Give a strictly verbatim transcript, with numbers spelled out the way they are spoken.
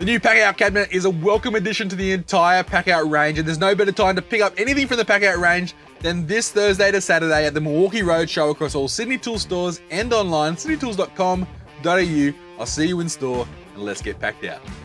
The new Packout cabinet is a welcome addition to the entire Packout range, and there's no better time to pick up anything from the Packout range than this Thursday to Saturday at the Milwaukee Roadshow across all Sydney Tool stores and online, sydney tools dot com dot a u. I'll see you in store, and let's get packed out.